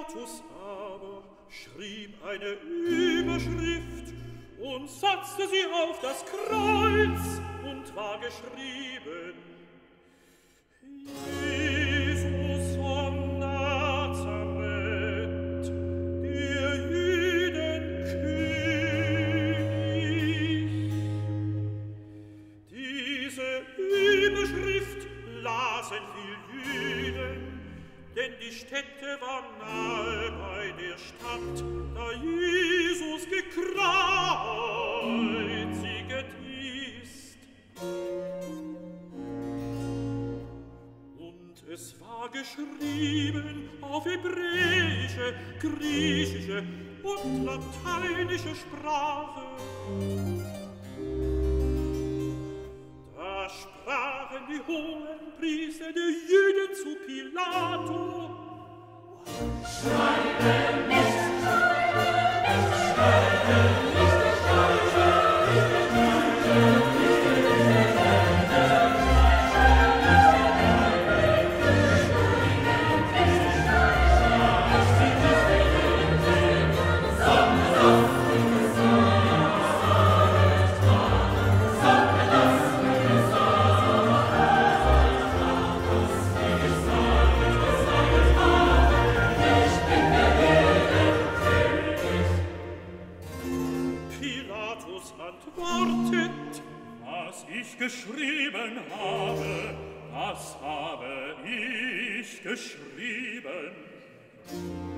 Pilatus aber schrieb eine Überschrift und satzte sie auf das Kreuz und war geschrieben: Jesus von Nazareth, der Juden König. Diese Überschrift lasen viel Juden, denn die Stätte war nahe bei der Stadt, da Jesus gekreuziget ist. Und es war geschrieben auf hebräische, griechische und lateinische Sprache. Da sprachen die hohen Priester der Juden zu Pilato: Schreibe nicht, schreibe nicht, schreibe nicht, schreibe geschrieben habe, das habe ich geschrieben.